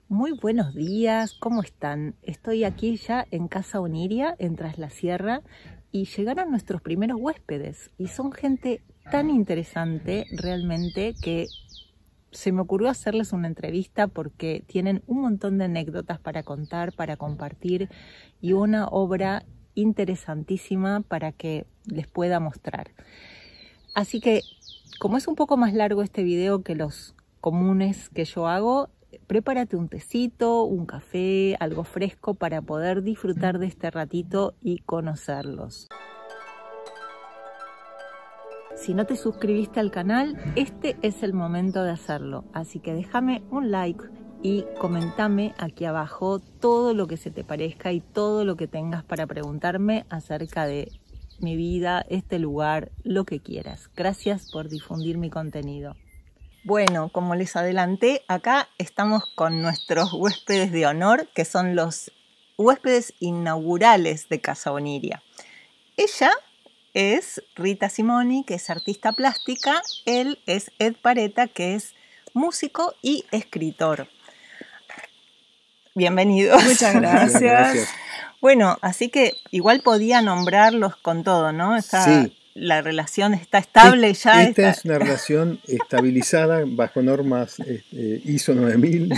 Muy buenos días, ¿cómo están? Estoy aquí ya en Casa Oniria, en Tras la Sierra, y llegaron nuestros primeros huéspedes. Y son gente tan interesante realmente que se me ocurrió hacerles una entrevista porque tienen un montón de anécdotas para contar, para compartir y una obra interesantísima para que les pueda mostrar. Así que, como es un poco más largo este video que los comunes que yo hago, prepárate un tecito, un café, algo fresco para poder disfrutar de este ratito y conocerlos. Si no te suscribiste al canal, este es el momento de hacerlo. Así que déjame un like y comentame aquí abajo todo lo que se te parezca y todo lo que tengas para preguntarme acerca de mi vida, este lugar, lo que quieras. Gracias por difundir mi contenido. Bueno, como les adelanté, acá estamos con nuestros huéspedes de honor, que son los huéspedes inaugurales de Casa Oniria. Ella es Rita Simoni, que es artista plástica. Él es Ed Pareta, que es músico y escritor. Bienvenidos. Muchas gracias. Bueno, así que igual podía nombrarlos con todo, ¿no? Sí. La relación está estable ya. Esta es una relación estabilizada bajo normas ISO 9000.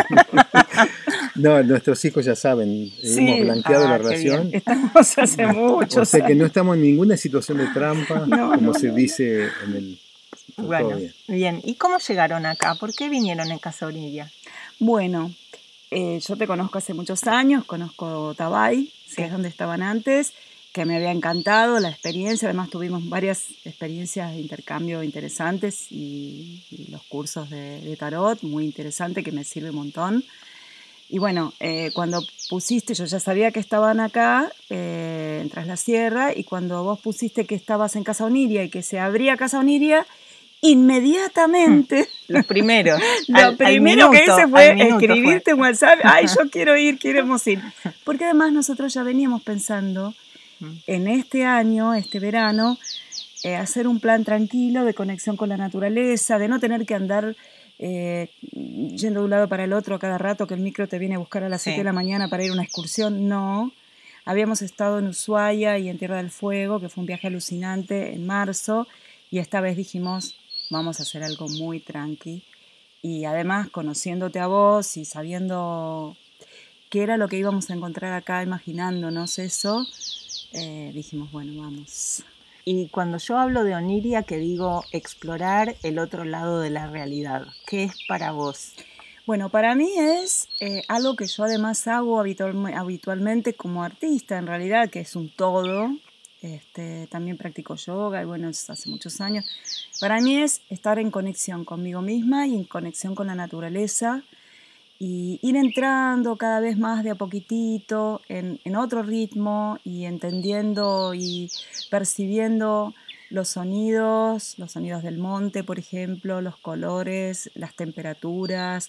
No, nuestros hijos ya saben, hemos blanqueado la relación. Estamos hace mucho. O sea que no estamos en ninguna situación de trampa, como se dice en el... Bueno, bien. ¿Y cómo llegaron acá? ¿Por qué vinieron en Casa Oniria? Bueno, yo te conozco hace muchos años, conozco Tabay, que es donde estaban antes, que me había encantado la experiencia. Además tuvimos varias experiencias de intercambio interesantes y los cursos de tarot, muy interesante, que me sirve un montón. Y bueno, cuando pusiste, yo ya sabía que estaban acá, en Tras la Sierra, y cuando vos pusiste que estabas en Casa Oniria y que se abría Casa Oniria, inmediatamente los primeros lo primero que hice fue escribirte un WhatsApp. Ay, yo quiero ir, queremos ir, porque además nosotros ya veníamos pensando en este año, este verano, hacer un plan tranquilo de conexión con la naturaleza, de no tener que andar yendo de un lado para el otro a cada rato, que el micro te viene a buscar a las 7 de la mañana para ir a una excursión. No, habíamos estado en Ushuaia y en Tierra del Fuego, que fue un viaje alucinante en marzo, y esta vez dijimos, vamos a hacer algo muy tranqui. Y además, conociéndote a vos y sabiendo qué era lo que íbamos a encontrar acá, imaginándonos eso, dijimos, bueno, vamos. Y cuando yo hablo de Oniria, que digo explorar el otro lado de la realidad, ¿qué es para vos? Bueno, para mí es algo que yo además hago habitualmente como artista, en realidad, que es un todo. También practico yoga y bueno, es hace muchos años. Para mí es estar en conexión conmigo misma y en conexión con la naturaleza y ir entrando cada vez más de a poquitito en otro ritmo y entendiendo y percibiendo los sonidos del monte, por ejemplo, los colores, las temperaturas,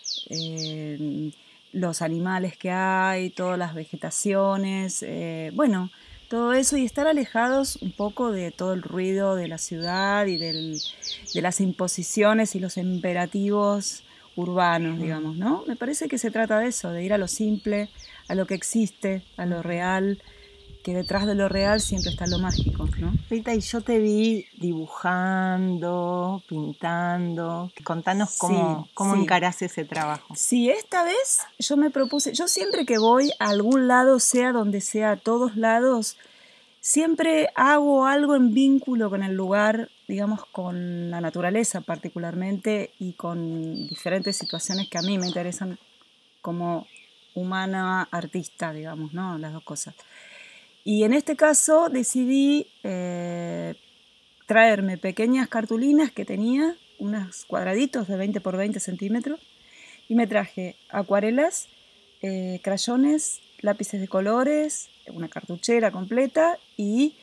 los animales que hay, todas las vegetaciones, bueno, todo eso, y estar alejados un poco de todo el ruido de la ciudad y de las imposiciones y los imperativos urbanos, digamos, ¿no? Me parece que se trata de eso, de ir a lo simple, a lo que existe, a lo real, que detrás de lo real siempre está lo mágico, ¿no? Rita, y yo te vi dibujando, pintando. Contanos cómo encarás ese trabajo. Sí, esta vez yo me propuse, yo siempre que voy a algún lado, sea donde sea, a todos lados, siempre hago algo en vínculo con el lugar, digamos, con la naturaleza particularmente y con diferentes situaciones que a mí me interesan como humana, artista, digamos, ¿no? Las dos cosas. Y en este caso decidí traerme pequeñas cartulinas que tenía, unos cuadraditos de 20 por 20 centímetros, y me traje acuarelas, crayones, lápices de colores, una cartuchera completa y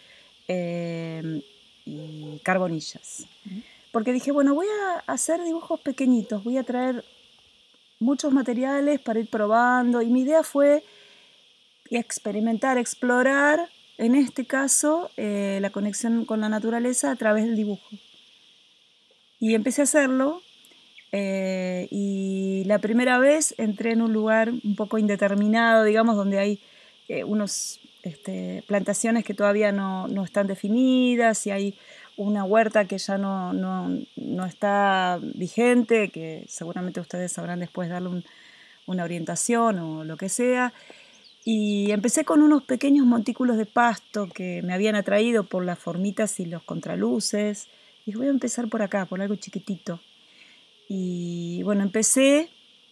carbonillas. Porque dije, bueno, voy a hacer dibujos pequeñitos, voy a traer muchos materiales para ir probando, y mi idea fue experimentar, explorar, en este caso, la conexión con la naturaleza a través del dibujo. Y empecé a hacerlo Y la primera vez entré en un lugar un poco indeterminado, digamos, donde hay unos plantaciones que todavía no están definidas, y hay una huerta que ya no está vigente, que seguramente ustedes sabrán después darle una orientación o lo que sea. Y empecé con unos pequeños montículos de pasto que me habían atraído por las formitas y los contraluces. Y dije, voy a empezar por acá, por algo chiquitito. Y bueno, empecé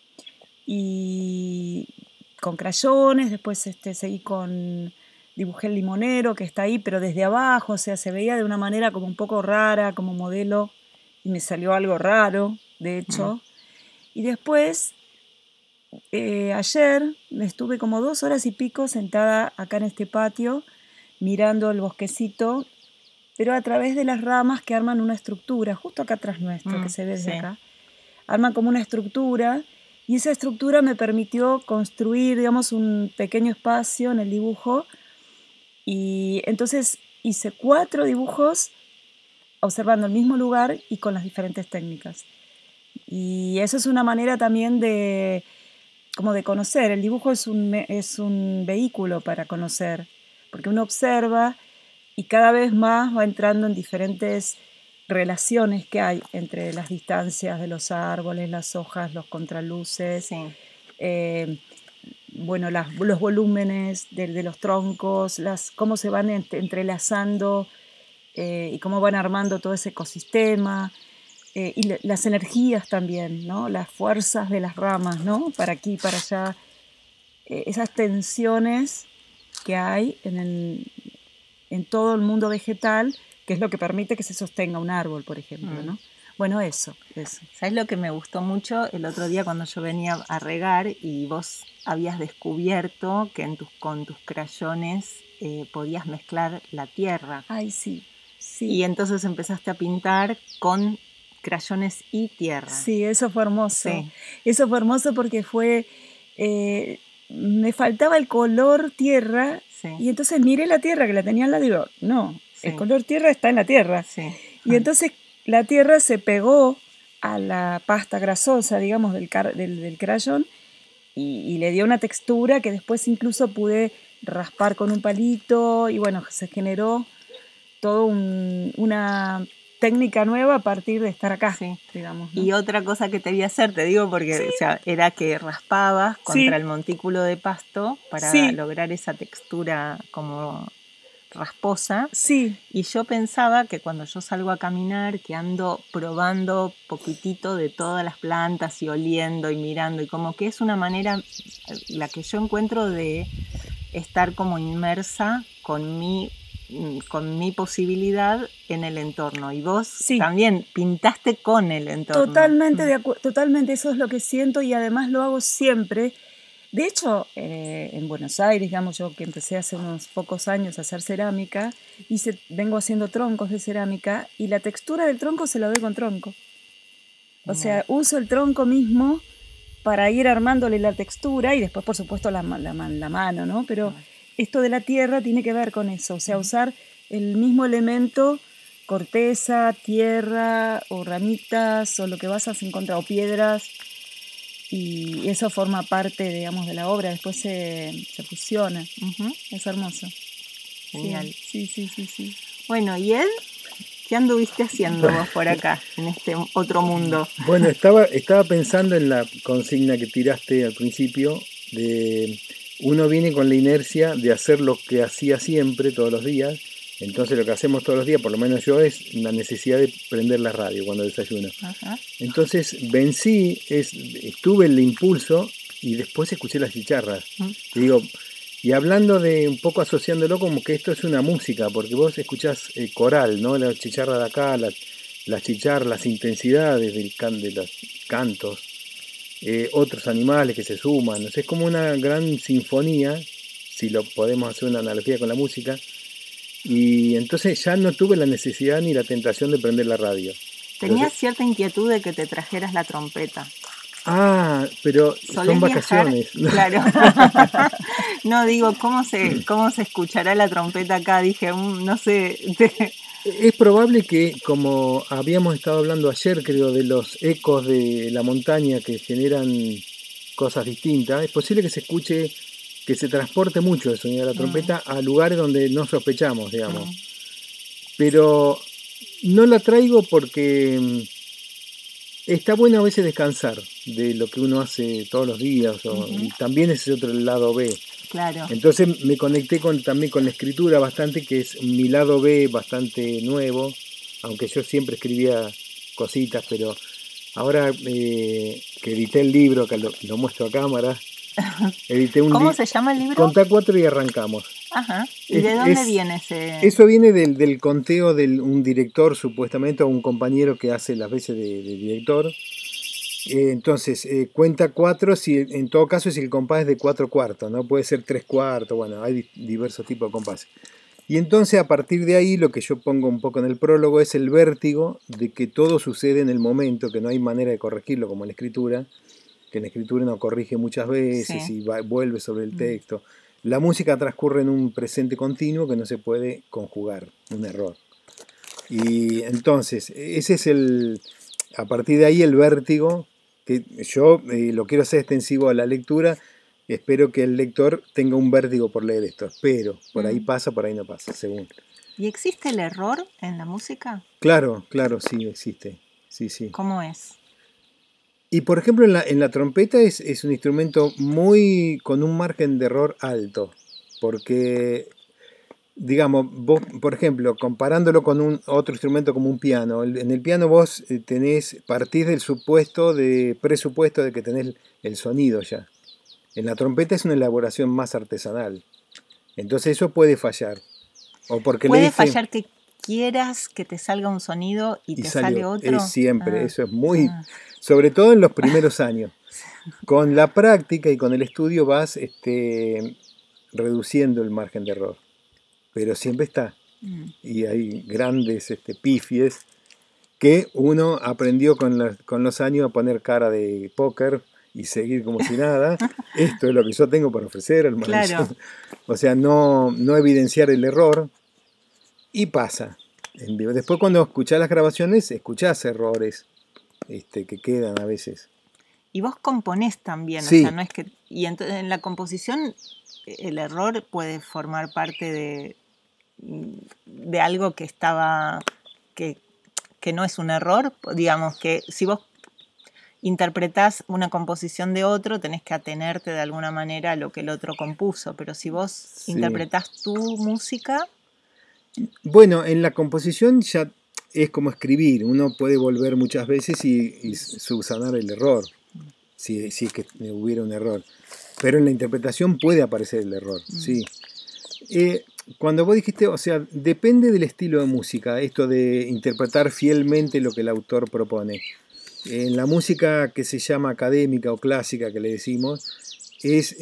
y con crayones, después seguí dibujé el limonero que está ahí, pero desde abajo, o sea, se veía de una manera como un poco rara, como modelo, y me salió algo raro, de hecho. Y después, ayer, estuve como 2 horas y pico sentada acá en este patio, mirando el bosquecito, pero a través de las ramas que arman una estructura, justo acá atrás nuestro, que se ve desde acá. Arman como una estructura, y esa estructura me permitió construir, digamos, un pequeño espacio en el dibujo, y entonces hice 4 dibujos observando el mismo lugar y con las diferentes técnicas. Y eso es una manera también de conocer. El dibujo es un vehículo para conocer, porque uno observa y cada vez más va entrando en diferentes relaciones que hay entre las distancias de los árboles, las hojas, los contraluces, los volúmenes de los troncos, cómo se van entrelazando y cómo van armando todo ese ecosistema, y las energías también, ¿no? Las fuerzas de las ramas, ¿no? Para aquí, para allá, esas tensiones que hay en todo el mundo vegetal, que es lo que permite que se sostenga un árbol, por ejemplo, ¿no? Bueno, eso. ¿Sabes lo que me gustó mucho el otro día cuando yo venía a regar y vos habías descubierto que con tus crayones podías mezclar la tierra? Ay, sí. Y entonces empezaste a pintar con crayones y tierra. Sí, eso fue hermoso. Sí. Eso fue hermoso porque me faltaba el color tierra, y entonces miré la tierra que la tenía al lado y digo, no, el color tierra está en la tierra. Sí. Y entonces la tierra se pegó a la pasta grasosa, digamos, del crayón, y le dio una textura que después incluso pude raspar con un palito, y bueno, se generó toda una técnica nueva a partir de estar acá, digamos, ¿no? Y otra cosa que te vi hacer, te digo, porque o sea, era que raspabas contra el montículo de pasto para lograr esa textura como rasposa. Sí. Y yo pensaba que cuando yo salgo a caminar, que ando probando poquitito de todas las plantas y oliendo y mirando, y como que es una manera, la que yo encuentro de estar como inmersa con mi posibilidad en el entorno. Y vos también pintaste con el entorno. Totalmente, eso es lo que siento, y además lo hago siempre. De hecho, en Buenos Aires, digamos, yo que empecé hace unos pocos años a hacer cerámica, vengo haciendo troncos de cerámica, y la textura del tronco se la doy con tronco. O sea, uso el tronco mismo para ir armándole la textura, y después, por supuesto, la mano, ¿no? Pero esto de la tierra tiene que ver con eso, o sea, usar el mismo elemento, corteza, tierra, o ramitas, o lo que vas a encontrar, o piedras, y eso forma parte, digamos, de la obra, después se fusiona. Es hermoso. Genial. Sí. Bueno, ¿y Ed? ¿Qué anduviste haciendo vos por acá, en este otro mundo? Bueno, estaba pensando en la consigna que tiraste al principio, de uno viene con la inercia de hacer lo que hacía siempre, todos los días. Entonces lo que hacemos todos los días, por lo menos yo, es la necesidad de prender la radio cuando desayuno. Entonces tuve el impulso y después escuché las chicharras. Y hablando de un poco asociándolo como que esto es una música, porque vos escuchás coral, ¿no? La chicharra de acá, las chicharras, las intensidades de los cantos, otros animales que se suman. Es como una gran sinfonía, si lo podemos hacer una analogía con la música. Y entonces ya no tuve la necesidad ni la tentación de prender la radio. Tenías cierta inquietud de que te trajeras la trompeta. Ah, pero son vacaciones. Claro. No, digo, ¿cómo se escuchará la trompeta acá? Dije, no sé, Es probable que, como habíamos estado hablando ayer, creo, de los ecos de la montaña que generan cosas distintas, es posible que se escuche, que se transporte mucho el sonido de la trompeta a lugares donde no sospechamos, digamos. Pero no la traigo porque está bueno a veces descansar de lo que uno hace todos los días, y también ese es otro lado B. Claro. Entonces me conecté también con la escritura bastante, que es mi lado B bastante nuevo, aunque yo siempre escribía cositas, pero ahora que edité el libro, que lo muestro a cámara, edité un ¿Cómo se llama el libro? Contá 4 y arrancamos. Ajá. ¿Y de dónde viene ese...? Eso viene del conteo de un director, supuestamente, o un compañero que hace las veces de director. Entonces, cuenta 4, si, en todo caso, si el compás es de 4/4, ¿no? Puede ser 3/4, bueno, hay diversos tipos de compases. Y entonces, a partir de ahí, lo que yo pongo un poco en el prólogo es el vértigo de que todo sucede en el momento, que no hay manera de corregirlo como en la escritura, que en la escritura no corrige muchas veces y vuelve sobre el texto. La música transcurre en un presente continuo que no se puede conjugar, un error. Y entonces, ese es a partir de ahí el vértigo, que yo lo quiero hacer extensivo a la lectura. Espero que el lector tenga un vértigo por leer esto. Espero, por ahí pasa, por ahí no pasa, según. ¿Y existe el error en la música? Claro, sí, existe. Sí. ¿Cómo es? Y por ejemplo, en la trompeta es un instrumento con un margen de error alto. Porque, digamos, vos, por ejemplo, comparándolo con otro instrumento como un piano, en el piano vos partís del presupuesto de que tenés el sonido ya. En la trompeta es una elaboración más artesanal. Entonces eso puede fallar. O porque puede fallar que quieras que te salga un sonido y te sale otro. Es siempre, eso es muy... Sobre todo en los primeros años. Con la práctica y con el estudio vas reduciendo el margen de error. Pero siempre está. Y hay grandes pifies que uno aprendió con los años a poner cara de póker y seguir como si nada. Esto es lo que yo tengo para ofrecer, hermano. Claro. O sea, no evidenciar el error. Y pasa en vivo. Después cuando escuchás las grabaciones, escuchás errores que quedan a veces. Y vos componés también, sí. O sea, no es que... Y entonces en la composición el error puede formar parte de algo que estaba... que no es un error, digamos que si vos interpretás una composición de otro, tenés que atenerte de alguna manera a lo que el otro compuso, pero si vos interpretás tu música... Bueno, en la composición ya es como escribir, uno puede volver muchas veces y subsanar el error, si es que hubiera un error, pero en la interpretación puede aparecer el error, sí. Cuando vos dijiste, o sea, depende del estilo de música, esto de interpretar fielmente lo que el autor propone. En la música que se llama académica o clásica, que le decimos, es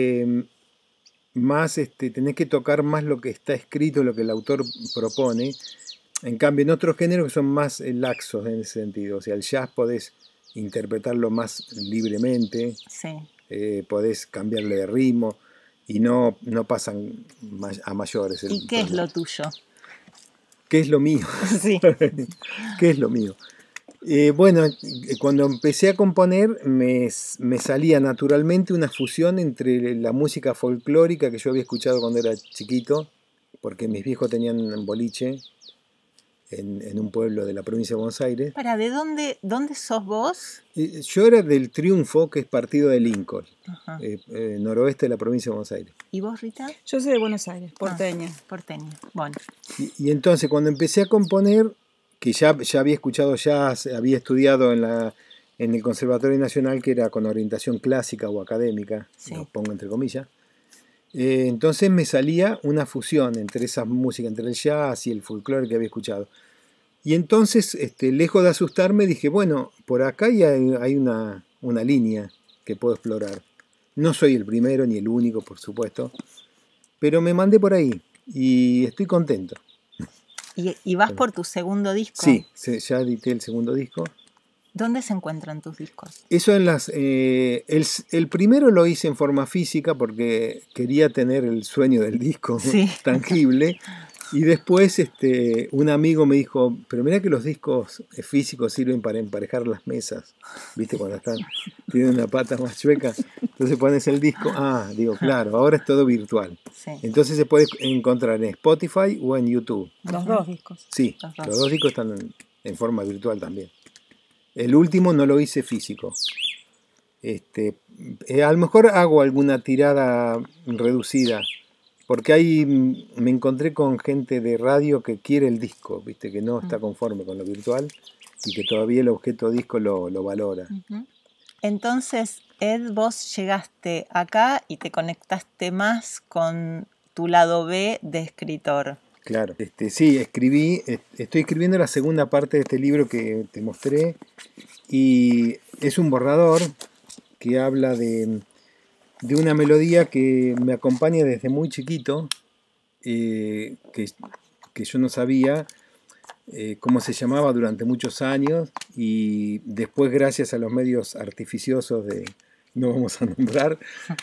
más, tenés que tocar más lo que está escrito, lo que el autor propone. En cambio, en otros géneros que son más laxos en ese sentido, o sea, el jazz podés interpretarlo más libremente, podés cambiarle de ritmo y no pasan a mayores. ¿Y qué es lo tuyo? ¿Qué es lo mío? Sí. ¿Qué es lo mío? Bueno, cuando empecé a componer me salía naturalmente una fusión entre la música folclórica que yo había escuchado cuando era chiquito, porque mis viejos tenían un boliche en un pueblo de la provincia de Buenos Aires. ¿De dónde sos vos? Yo era del Triunfo, que es partido de Lincoln, noroeste de la provincia de Buenos Aires. ¿Y vos, Rita? Yo soy de Buenos Aires, porteña. Porteña, bueno. Y entonces cuando empecé a componer, que ya había escuchado jazz, había estudiado en el Conservatorio Nacional, que era con orientación clásica o académica, lo pongo entre comillas. Entonces me salía una fusión entre esas músicas, entre el jazz y el folclore que había escuchado. Y entonces, lejos de asustarme, dije, bueno, por acá hay una línea que puedo explorar. No soy el primero ni el único, por supuesto, pero me mandé por ahí y estoy contento. ¿Y vas por tu segundo disco? Sí, ya edité el segundo disco. ¿Dónde se encuentran tus discos? Eso el primero lo hice en forma física porque quería tener el sueño del disco tangible. Y después un amigo me dijo, pero mirá que los discos físicos sirven para emparejar las mesas, ¿viste? Cuando tienen una pata más chueca, entonces pones el disco, digo, claro, ahora es todo virtual. Sí. Entonces se puede encontrar en Spotify o en YouTube. Los dos discos. Sí, los dos discos están en forma virtual también. El último no lo hice físico. A lo mejor hago alguna tirada reducida, porque ahí me encontré con gente de radio que quiere el disco, ¿viste? Que no está conforme con lo virtual y que todavía el objeto disco lo valora. Entonces, Ed, vos llegaste acá y te conectaste más con tu lado B de escritor. Claro, sí, estoy escribiendo la segunda parte de este libro que te mostré y es un borrador que habla de una melodía que me acompaña desde muy chiquito, que yo no sabía cómo se llamaba durante muchos años, y después, gracias a los medios artificiosos no vamos a nombrar,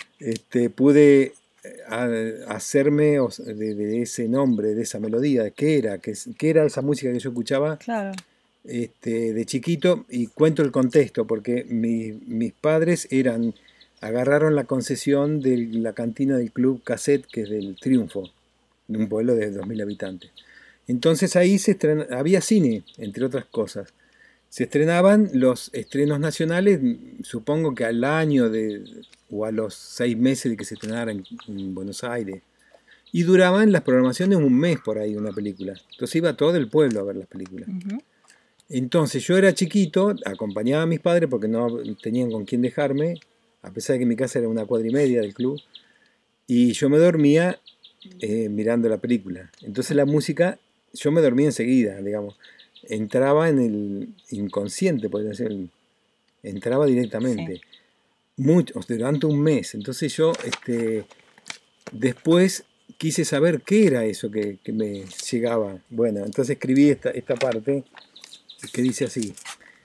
pude hacerme de ese nombre, de esa melodía, de qué era esa música que yo escuchaba. Claro. De chiquito, y cuento el contexto porque mis padres agarraron la concesión de la cantina del Club Cassette, que es del Triunfo, de un pueblo de 2.000 habitantes. Entonces ahí había cine, entre otras cosas. Se estrenaban los estrenos nacionales, supongo que al año o a los 6 meses de que se estrenara en Buenos Aires. Y duraban las programaciones un mes por ahí, una película. Entonces iba todo el pueblo a ver las películas. Entonces yo era chiquito, acompañaba a mis padres porque no tenían con quién dejarme, a pesar de que mi casa era una cuadra y media del club, y yo me dormía mirando la película. Entonces la música, yo me dormía enseguida, digamos, entraba en el inconsciente, podría decir, entraba directamente, durante un mes. Entonces yo después quise saber qué era eso que me llegaba. Bueno, entonces escribí esta parte, que dice así.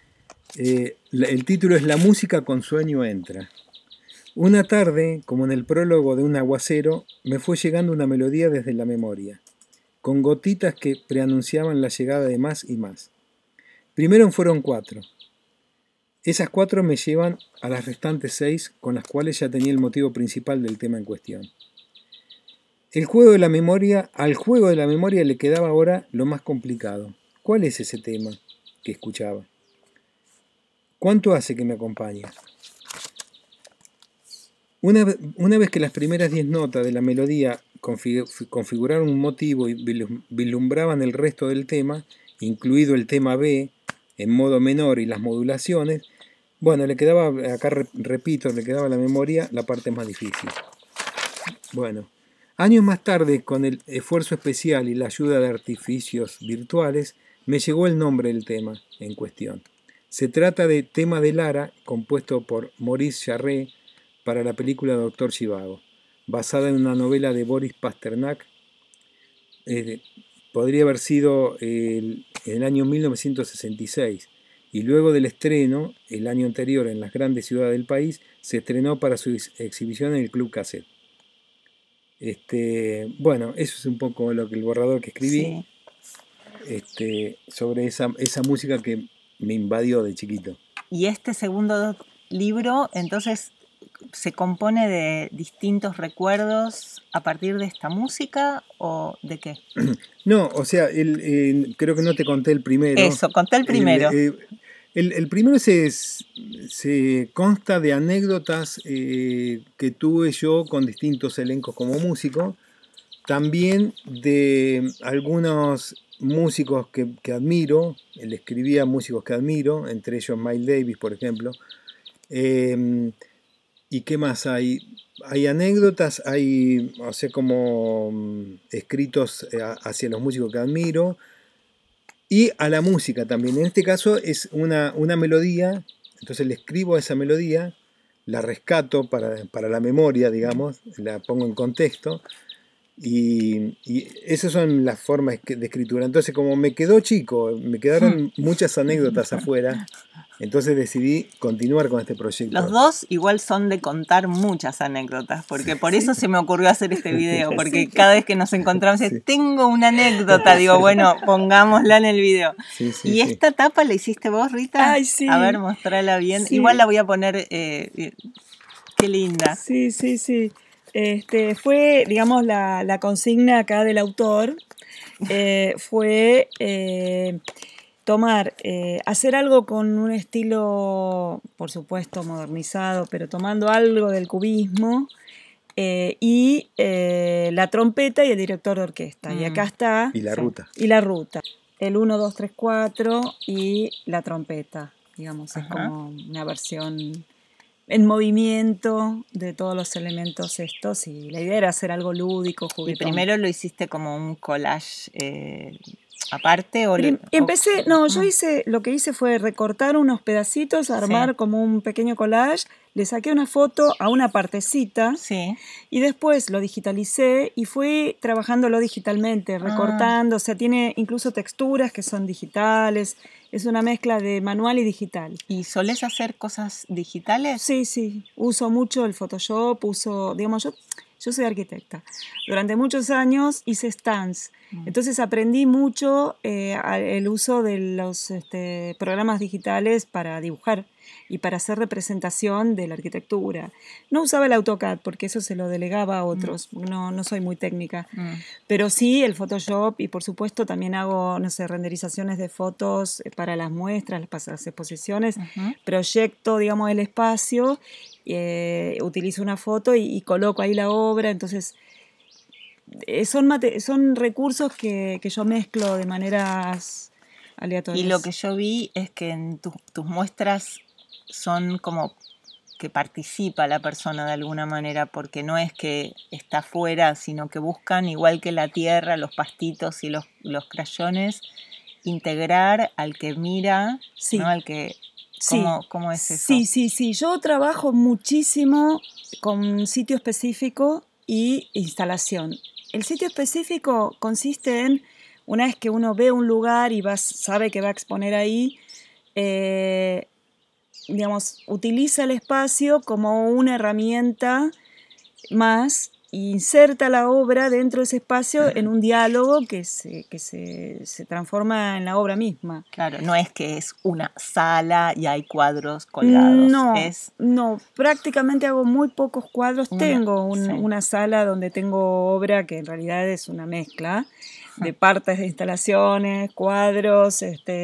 El título es La música con sueño entra. Una tarde, como en el prólogo de un aguacero, me fue llegando una melodía desde la memoria, con gotitas que preanunciaban la llegada de más y más. Primero fueron 4. Esas 4 me llevan a las restantes 6, con las cuales ya tenía el motivo principal del tema en cuestión. Al juego de la memoria le quedaba ahora lo más complicado. ¿Cuál es ese tema que escuchaba? ¿Cuánto hace que me acompaña? Una vez que las primeras 10 notas de la melodía configuraron un motivo y vislumbraban el resto del tema, incluido el tema B en modo menor y las modulaciones, bueno, le quedaba, acá repito, le quedaba a la memoria la parte más difícil. Bueno, años más tarde, con el esfuerzo especial y la ayuda de artificios virtuales, me llegó el nombre del tema en cuestión. Se trata de Tema de Lara, compuesto por Maurice Jarre para la película Doctor Zhivago, basada en una novela de Boris Pasternak. Podría haber sido en el año 1966, y luego del estreno, el año anterior, en las grandes ciudades del país, se estrenó para su exhibición en el Club Cassette. Bueno, eso es un poco el borrador que escribí, sobre esa música que me invadió de chiquito. Y este segundo libro, entonces, ¿se compone de distintos recuerdos a partir de esta música o de qué? No, o sea, creo que no te conté el primero. Eso, conté el primero. El primero se consta de anécdotas que tuve yo con distintos elencos como músico, también de algunos músicos que admiro, le escribía a músicos que admiro, entre ellos Miles Davis, por ejemplo. ¿Y qué más hay? Hay anécdotas, hay, o sea, como escritos hacia los músicos que admiro, y a la música también. En este caso es una melodía, entonces le escribo a esa melodía, la rescato para la memoria, digamos, la pongo en contexto, y esas son las formas de escritura. Entonces, como me quedó chico, me quedaron muchas anécdotas afuera, Entonces decidí continuar con este proyecto. Los dos igual son de contar muchas anécdotas, porque por eso se me ocurrió hacer este video, porque cada vez que nos encontramos, tengo una anécdota, digo, bueno, pongámosla en el video. ¿Y esta tapa la hiciste vos, Rita? Ay, sí. A ver, mostrala bien. Sí. Igual la voy a poner, qué linda. Sí. Fue, digamos, la consigna acá del autor, fue hacer algo con un estilo, por supuesto, modernizado, pero tomando algo del cubismo, y la trompeta y el director de orquesta. Y acá está. Y la ruta. Y la ruta. El 1, 2, 3, 4 y la trompeta, digamos, es como una versión en movimiento de todos los elementos estos, y la idea era hacer algo lúdico, juguetón. ¿Y primero lo hiciste como un collage aparte? ¿O empecé, no, yo lo que hice fue recortar unos pedacitos, armar como un pequeño collage, le saqué una foto a una partecita y después lo digitalicé y fui trabajándolo digitalmente, recortando, o sea, tiene incluso texturas que son digitales, es una mezcla de manual y digital. ¿Y solés hacer cosas digitales? Sí, uso mucho el Photoshop, digamos, yo soy arquitecta. Durante muchos años hice stands. Entonces aprendí mucho el uso de los programas digitales para dibujar y para hacer representación de la arquitectura. No usaba el AutoCAD porque eso se lo delegaba a otros. No soy muy técnica. Pero sí el Photoshop, y por supuesto también hago, renderizaciones de fotos para las muestras, para las exposiciones. Proyecto, digamos, el espacio, utilizo una foto y coloco ahí la obra. Entonces son recursos que yo mezclo de maneras aleatorias. Y lo que yo vi es que en tus muestras son como que participa la persona de alguna manera, porque no es que está afuera, sino que buscan, igual que la tierra, los pastitos y los crayones, integrar al que mira, ¿no? Al que... ¿Cómo es eso? Sí. Yo trabajo muchísimo con sitio específico y instalación. El sitio específico consiste en, una vez que uno ve un lugar y sabe que va a exponer ahí, digamos, utiliza el espacio como una herramienta más e inserta la obra dentro de ese espacio en un diálogo que se transforma en la obra misma. Claro, no es que es una sala y hay cuadros colgados. No, prácticamente hago muy pocos cuadros. Tengo una sala donde tengo obra que en realidad es una mezcla de partes de instalaciones, cuadros,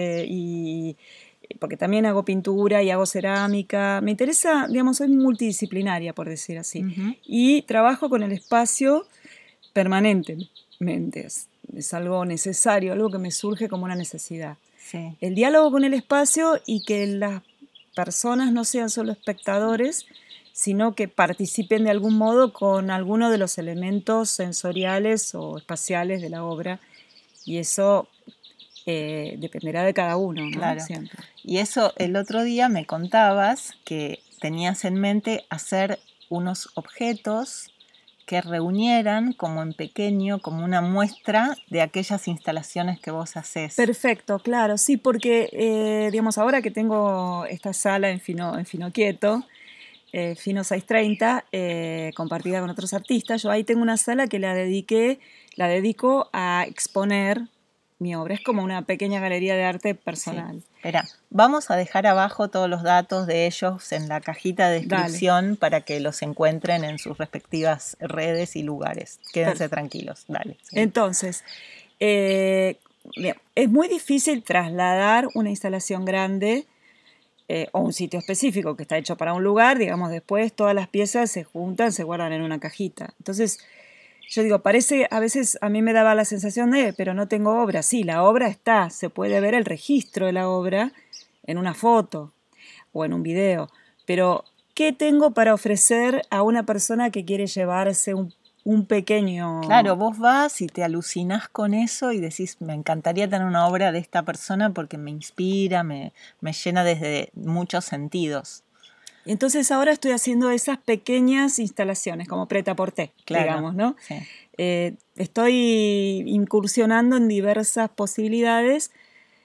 y porque también hago pintura y hago cerámica. Me interesa, digamos, soy multidisciplinaria, por decir así. Y trabajo con el espacio permanentemente. Es algo necesario, algo que me surge como una necesidad. El diálogo con el espacio y que las personas no sean solo espectadores, sino que participen de algún modo con alguno de los elementos sensoriales o espaciales de la obra. Y eso dependerá de cada uno, ¿no? Claro. Siempre. Y eso, el otro día me contabas que tenías en mente hacer unos objetos que reunieran como en pequeño, como una muestra de aquellas instalaciones que vos hacés. Perfecto, claro, sí, porque digamos, ahora que tengo esta sala en Fino Quieto, Fino 630, compartida con otros artistas, yo ahí tengo una sala que la dedico a exponer mi obra. Es como una pequeña galería de arte personal. Sí. Espera, vamos a dejar abajo todos los datos de ellos en la cajita de descripción para que los encuentren en sus respectivas redes y lugares. Quédense tranquilos. Dale. Sí. Entonces, es muy difícil trasladar una instalación grande o un sitio específico que está hecho para un lugar. Digamos, después todas las piezas se juntan, se guardan en una cajita. Entonces, yo digo, a veces a mí me daba la sensación pero no tengo obra. Sí, la obra está, se puede ver el registro de la obra en una foto o en un video, pero ¿qué tengo para ofrecer a una persona que quiere llevarse un pequeño... Claro, vos vas y te alucinás con eso y decís, me encantaría tener una obra de esta persona porque me inspira, me llena desde muchos sentidos. Entonces ahora estoy haciendo esas pequeñas instalaciones, como prêt-à-porter, digamos, ¿no? Sí. Estoy incursionando en diversas posibilidades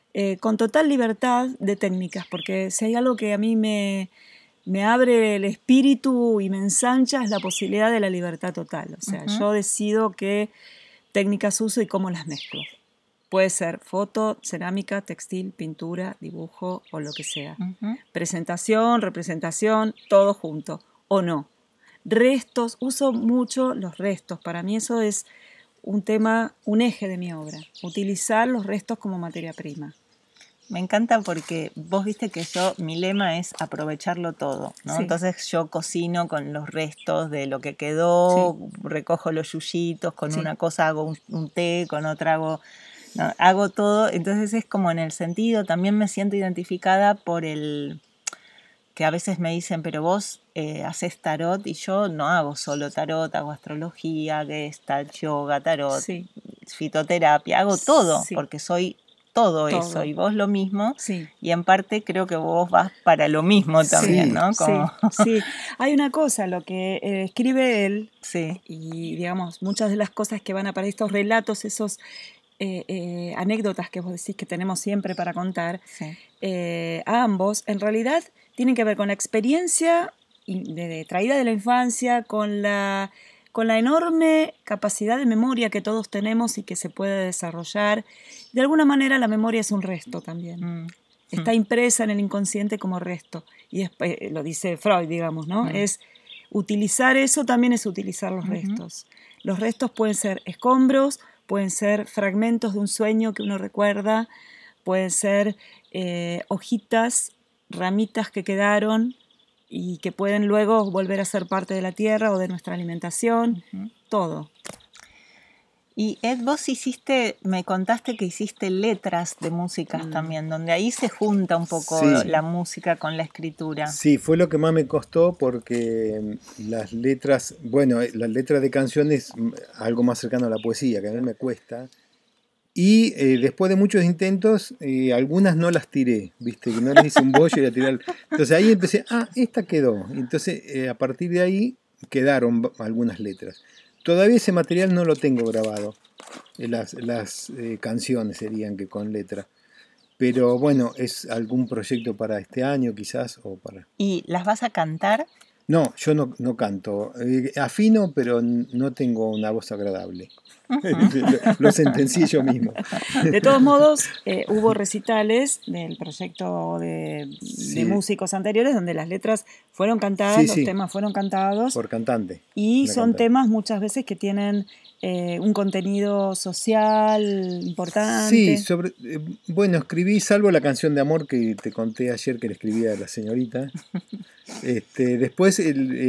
con total libertad de técnicas, porque si hay algo que a mí me abre el espíritu y me ensancha es la posibilidad de la libertad total. O sea, yo decido qué técnicas uso y cómo las mezclo. Puede ser foto, cerámica, textil, pintura, dibujo o lo que sea. Presentación, representación, todo junto. O no. Restos, uso mucho los restos. Para mí eso es un tema, un eje de mi obra. Utilizar los restos como materia prima. Me encanta porque vos viste que mi lema es aprovecharlo todo, ¿no? Sí. Entonces yo cocino con los restos de lo que quedó, recojo los yuyitos, con una cosa hago un té, con otra hago todo. Entonces es como en el sentido, también me siento identificada por el que a veces me dicen, pero vos haces tarot, y yo no hago solo tarot, hago astrología, gestalt, yoga, tarot, fitoterapia, hago todo, porque soy todo eso, y vos lo mismo, y en parte creo que vos vas para lo mismo también, ¿no? Como... Sí, hay una cosa, lo que escribe él, y digamos, muchas de las cosas que van a para estos relatos, esos anécdotas que vos decís que tenemos siempre para contar, a ambos, en realidad tienen que ver con la experiencia traída de la infancia, con la enorme capacidad de memoria que todos tenemos y que se puede desarrollar. De alguna manera la memoria es un resto también. Está impresa en el inconsciente como resto. Y lo dice Freud, digamos, ¿no? Es utilizar eso, también es utilizar los restos. Los restos pueden ser escombros, pueden ser fragmentos de un sueño que uno recuerda, pueden ser hojitas, ramitas que quedaron y que pueden luego volver a ser parte de la tierra o de nuestra alimentación, todo. Y Ed, vos me contaste que hiciste letras de músicas también, donde ahí se junta un poco la música con la escritura. Sí, fue lo que más me costó porque las letras de canciones, algo más cercano a la poesía, que a mí me cuesta. Y después de muchos intentos, algunas no las tiré, ¿viste? Que no les hice un bollo y la tiré. Entonces ahí empecé, esta quedó. Entonces a partir de ahí quedaron algunas letras. Todavía ese material no lo tengo grabado. Las canciones serían que con letra. Pero bueno, es algún proyecto para este año quizás. ¿Y las vas a cantar? No, yo no canto. Afino, pero no tengo una voz agradable. Lo sentencié yo mismo. De todos modos, hubo recitales del proyecto de músicos anteriores donde las letras fueron cantadas, los temas fueron cantados. Por cantante. Y son temas muchas veces que tienen un contenido social importante. Sí, escribí, salvo la canción de amor que te conté ayer que le escribía a la señorita. Después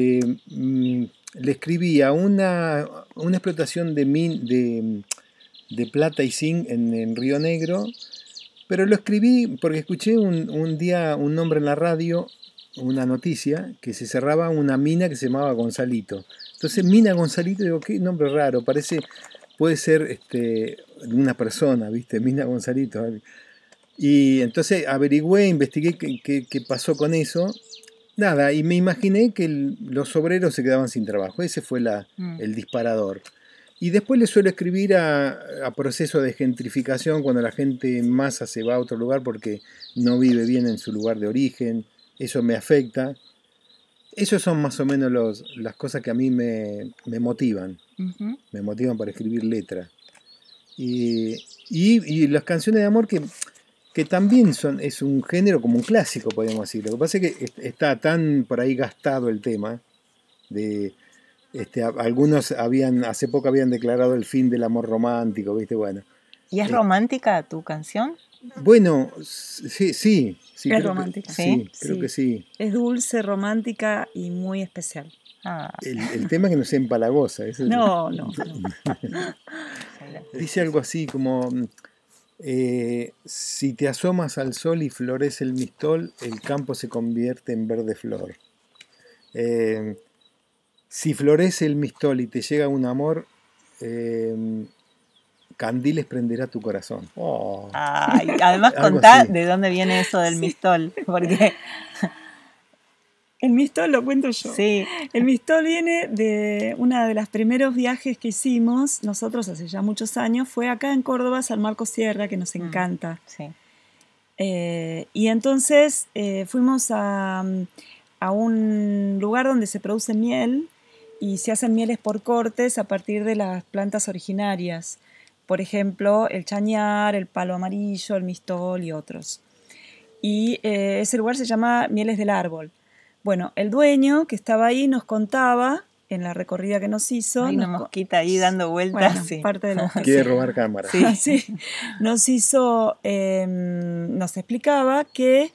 le escribí a una explotación de plata y zinc en Río Negro, pero lo escribí porque escuché un día un nombre en la radio, una noticia, que se cerraba una mina que se llamaba Gonzalito. Entonces, Mina Gonzalito, digo, qué nombre raro, puede ser una persona, ¿viste? Mina Gonzalito. Y entonces averigüé, investigué qué pasó con eso. Nada, y me imaginé que los obreros se quedaban sin trabajo. Ese fue el disparador. Y después le suelo escribir a proceso de gentrificación, cuando la gente en masa se va a otro lugar porque no vive bien en su lugar de origen. Eso me afecta. Esos son más o menos las cosas que a mí me motivan. Me motivan para escribir letras. Y las canciones de amor que también es un género como un clásico, podríamos decir. Lo que pasa es que está tan por ahí gastado el tema. Algunos hace poco habían declarado el fin del amor romántico, ¿viste? Bueno. ¿Y es romántica tu canción? Bueno, sí. Es romántica. Sí, creo que sí. Es dulce, romántica y muy especial. El tema es que no sea empalagosa. No. Dice algo así como... si te asomas al sol y florece el mistol, el campo se convierte en verde flor. Si florece el mistol y te llega un amor, candiles prenderá tu corazón. Además contá de dónde viene eso del mistol, porque... El mistol lo cuento yo. Sí. El mistol viene de uno de los primeros viajes que hicimos nosotros hace ya muchos años. Fue acá en Córdoba, San Marcos Sierra, que nos encanta. Sí. Y entonces fuimos a un lugar donde se produce miel y se hacen mieles por cortes a partir de las plantas originarias. Por ejemplo, el chañar, el palo amarillo, el mistol y otros. Y ese lugar se llama Mieles del Árbol. Bueno, el dueño que estaba ahí nos contaba, en la recorrida que nos hizo... Hay una mosquita ahí dando vueltas. Bueno, sí. Parte de la Quiere robar cámara. Sí, sí. Nos explicaba que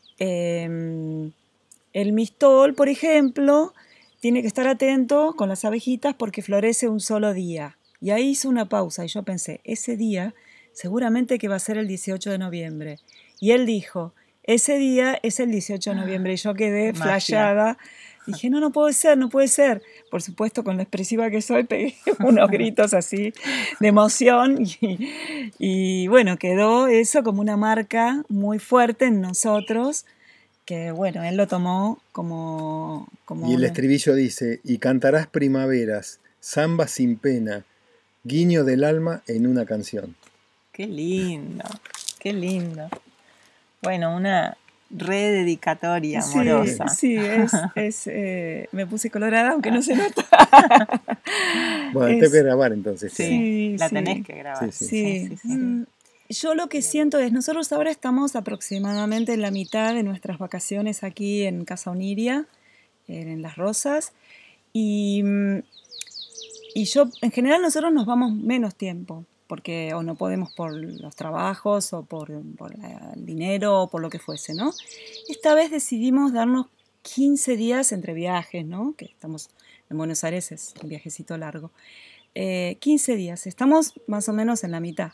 el mistol, por ejemplo, tiene que estar atento con las abejitas porque florece un solo día. Y ahí hizo una pausa y yo pensé, ese día seguramente que va a ser el 18 de noviembre. Y él dijo, ese día es el 18 de noviembre. Y yo quedé flasheada. Dije, no puede ser, no puede ser. Por supuesto, con la expresiva que soy, pegué unos gritos así de emoción. Y bueno, quedó eso como una marca muy fuerte en nosotros, que bueno, él lo tomó como y el estribillo dice, y cantarás primaveras, zamba sin pena, guiño del alma en una canción. Qué lindo, qué lindo. Bueno, una rededicatoria amorosa. Sí, me puse colorada, aunque no se nota. Bueno, tengo que grabar entonces. Sí, la tenés que grabar. Sí. Yo lo que siento es, nosotros ahora estamos aproximadamente en la mitad de nuestras vacaciones aquí en Casa Oniria, en Las Rosas, y yo, en general nosotros nos vamos menos tiempo, porque o no podemos por los trabajos o por el dinero o por lo que fuese, ¿no? Esta vez decidimos darnos 15 días entre viajes, ¿no? Que estamos en Buenos Aires, es un viajecito largo. 15 días, estamos más o menos en la mitad.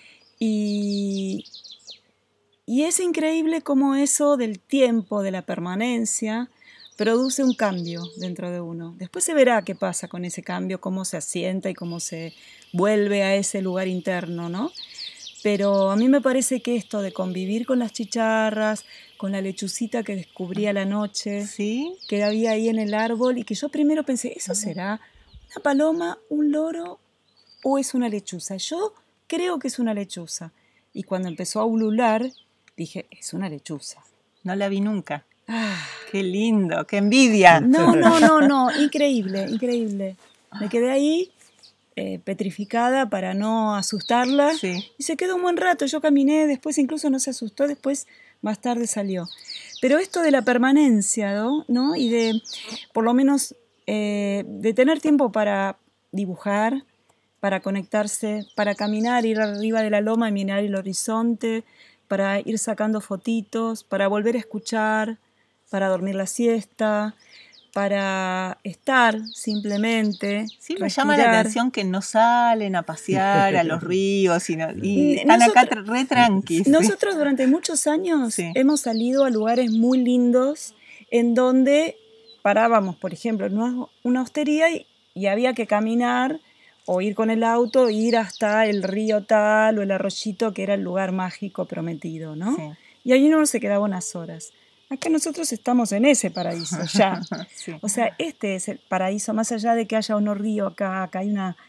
Y es increíble cómo eso del tiempo, de la permanencia, produce un cambio dentro de uno. Después se verá qué pasa con ese cambio, cómo se asienta y cómo se vuelve a ese lugar interno, ¿no? Pero a mí me parece que esto de convivir con las chicharras, con la lechucita que descubrí a la noche, ¿sí? Que había ahí en el árbol, y que yo primero pensé, ¿eso será una paloma, un loro o es una lechuza? Yo creo que es una lechuza. Y cuando empezó a ulular, dije, es una lechuza. No la vi nunca. ¡Qué lindo! ¡Qué envidia! No, increíble. Me quedé ahí petrificada para no asustarla. Sí. Y se quedó un buen rato. Yo caminé, después incluso no se asustó, después más tarde salió. Pero esto de la permanencia, ¿no? Y de, por lo menos, de tener tiempo para dibujar, para conectarse, para caminar, ir arriba de la loma y mirar el horizonte, para ir sacando fotitos, para volver a escuchar, para dormir la siesta, para estar simplemente. Sí, me llama la atención que no salen a pasear a los ríos y están acá re tranquis. Nosotros durante muchos años hemos salido a lugares muy lindos en donde parábamos, por ejemplo, en una hostería y había que caminar o ir con el auto, ir hasta el río tal o el arroyito que era el lugar mágico prometido, ¿no? Sí. Y ahí uno se quedaba unas horas. Acá nosotros estamos en ese paraíso ya. Sí. O sea, este es el paraíso, más allá de que haya un río acá hay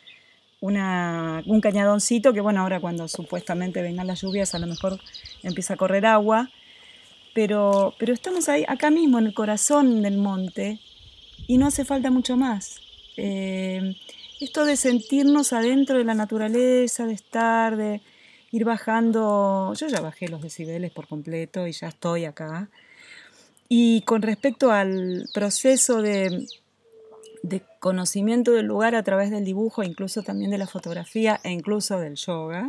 un cañadoncito que, bueno, ahora cuando supuestamente vengan las lluvias a lo mejor empieza a correr agua, pero estamos ahí, acá mismo en el corazón del monte y no hace falta mucho más. Esto de sentirnos adentro de la naturaleza, de estar, de ir bajando. Yo ya bajé los decibeles por completo y ya estoy acá. Y con respecto al proceso de conocimiento del lugar a través del dibujo, incluso también de la fotografía e incluso del yoga,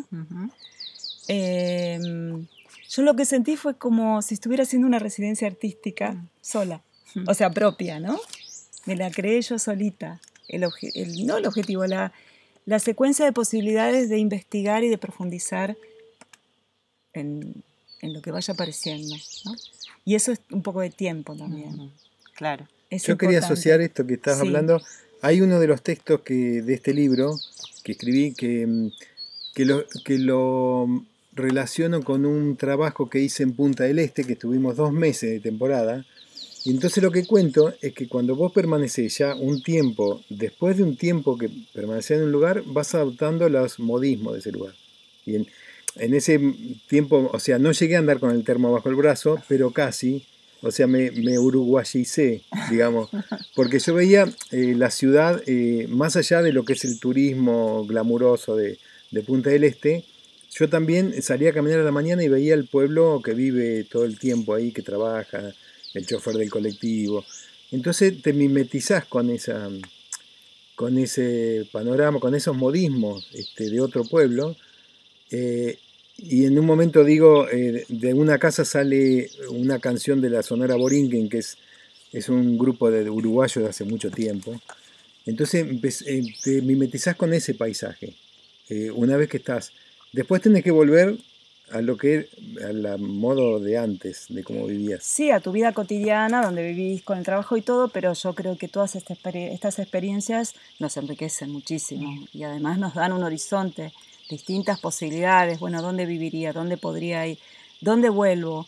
yo lo que sentí fue como si estuviera haciendo una residencia artística sola, o sea, propia, ¿no? Me la creé yo solita. No el objetivo, la secuencia de posibilidades de investigar y de profundizar en lo que vaya apareciendo, ¿no? Y eso es un poco de tiempo también. Claro. Yo quería asociar esto que estás hablando. Hay uno de los textos de este libro que escribí que lo relaciono con un trabajo que hice en Punta del Este, que estuvimos 2 meses de temporada. Y entonces lo que cuento es que cuando vos permanecés ya un tiempo, después de un tiempo que permaneces en un lugar, vas adoptando los modismos de ese lugar. Y en ese tiempo, o sea, no llegué a andar con el termo bajo el brazo, pero casi, o sea, me uruguayicé, digamos, porque yo veía la ciudad, más allá de lo que es el turismo glamuroso de Punta del Este, yo también salía a caminar a la mañana y veía el pueblo que vive todo el tiempo ahí, que trabaja, el chofer del colectivo. Entonces te mimetizás con ese panorama, con esos modismos de otro pueblo. Y en un momento digo, de una casa sale una canción de la Sonora Borinquen, que es un grupo de uruguayos de hace mucho tiempo. Entonces te mimetizás con ese paisaje, una vez que estás. Después tenés que volver a lo que al modo de antes, de cómo vivías. Sí, a tu vida cotidiana, donde vivís con el trabajo y todo, pero yo creo que todas estas experiencias nos enriquecen muchísimo y además nos dan un horizonte, distintas posibilidades. Bueno, ¿dónde viviría? ¿Dónde podría ir? ¿Dónde vuelvo?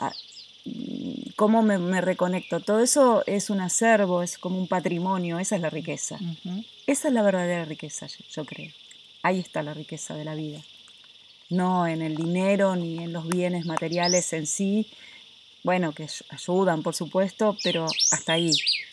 ¿Cómo me reconecto? Todo eso es un acervo, es como un patrimonio, esa es la riqueza. Esa es la verdadera riqueza, yo creo. Ahí está la riqueza de la vida. No en el dinero ni en los bienes materiales en sí, bueno, que ayudan por supuesto, pero hasta ahí.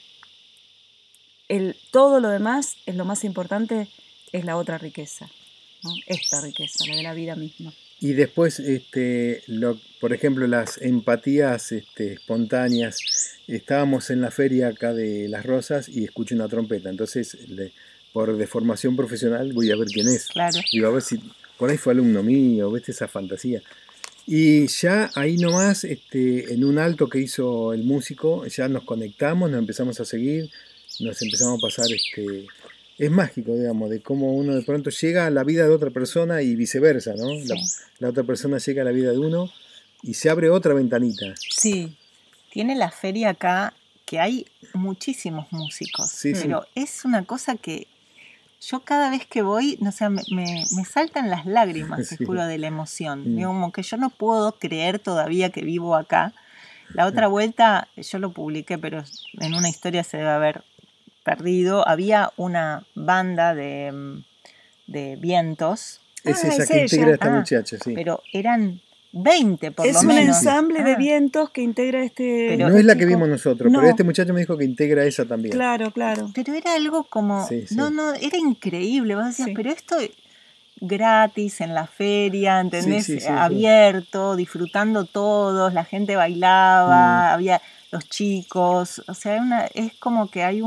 Todo lo demás es lo más importante, es la otra riqueza, ¿no? Esta riqueza, la de la vida misma. Y después, por ejemplo, las empatías espontáneas. Estábamos en la feria acá de Las Rosas y escucho una trompeta, entonces por deformación profesional voy a ver quién es. Claro. Digo, a ver si por ahí fue alumno mío, ¿viste? Esa fantasía. Y ya ahí nomás, en un alto que hizo el músico, ya nos conectamos, nos empezamos a seguir, nos empezamos a pasar, es mágico, digamos, de cómo uno de pronto llega a la vida de otra persona y viceversa, ¿no? Sí. La otra persona llega a la vida de uno y se abre otra ventanita. Sí, tiene la feria acá que hay muchísimos músicos, Sí, pero sí. es una cosa que yo cada vez que voy, no sé, me saltan las lágrimas, te Sí. juro, de la emoción. Digo, como que yo no puedo creer todavía que vivo acá. La otra vuelta, yo lo publiqué, pero en una historia se debe haber perdido. Había una banda de vientos. Es esa que integra esta muchacha, sí. Pero eran 20 por lo menos. Es un ensamble de vientos que integra Pero no es la que vimos nosotros, no. Pero este muchacho me dijo que integra esa también. Claro, claro. Pero era algo como, sí. no, era increíble. Vos decías, pero esto gratis en la feria, ¿entendés? Sí, abierto, disfrutando todos, la gente bailaba, había los chicos, o sea, es como que hay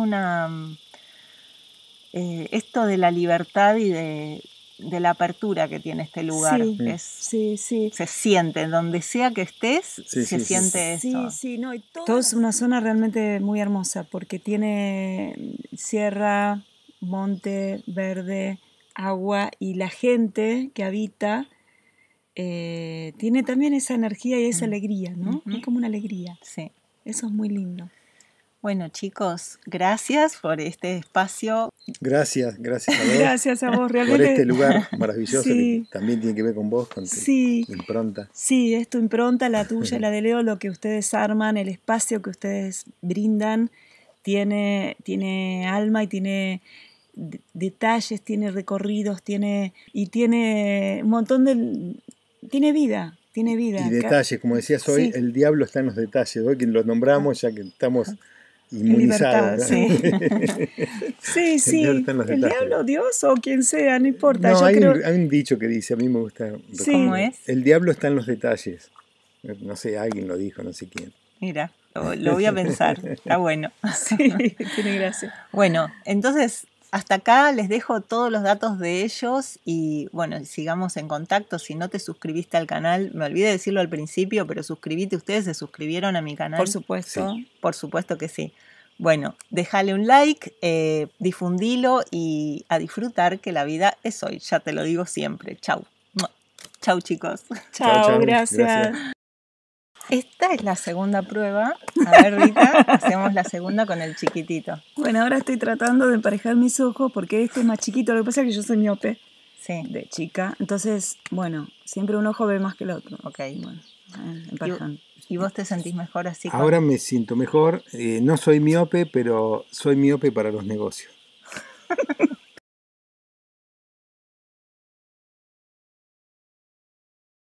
esto de la libertad y de la apertura que tiene este lugar. Sí. Se siente, donde sea que estés, se siente eso. Sí, no, y todo es una zona realmente muy hermosa porque tiene sierra, monte, verde, agua, y la gente que habita tiene también esa energía y esa alegría, ¿no? Es como una alegría. Sí. Eso es muy lindo. Bueno, chicos, gracias por este espacio. Gracias a vos. Gracias a vos, realmente. Por este lugar maravilloso que también tiene que ver con vos, con tu impronta. Sí, es tu impronta, la tuya, la de Leo, lo que ustedes arman, el espacio que ustedes brindan, tiene alma y tiene detalles, tiene recorridos, tiene un montón de... Tiene vida. Y detalles, como decías hoy, el diablo está en los detalles. Hoy que lo nombramos ya que estamos inmunizados. Sí. El diablo, Dios o quien sea, no importa. No, hay un dicho que dice, a mí me gusta. ¿Cómo es? El diablo está en los detalles. No sé, alguien lo dijo, no sé quién. Mira, lo voy a pensar. Está bueno. Sí, tiene gracia. Bueno, entonces... Hasta acá les dejo todos los datos de ellos y bueno, sigamos en contacto. Si no te suscribiste al canal, me olvidé decirlo al principio, pero suscribite. ¿Ustedes se suscribieron a mi canal? Por supuesto. Sí. Por supuesto que sí. Bueno, déjale un like, difundilo y a disfrutar que la vida es hoy. Ya te lo digo siempre. Chau. Chau, chicos. Chau, gracias. Esta es la segunda prueba. A ver, Rita, hacemos la segunda con el chiquitito. Bueno, ahora estoy tratando de emparejar mis ojos porque este es más chiquito. Lo que pasa es que yo soy miope de chica. Entonces, bueno, siempre un ojo ve más que el otro. Ok. Bueno, emparejando. ¿Y vos te sentís mejor así? Ahora me siento mejor. No soy miope, pero soy miope para los negocios.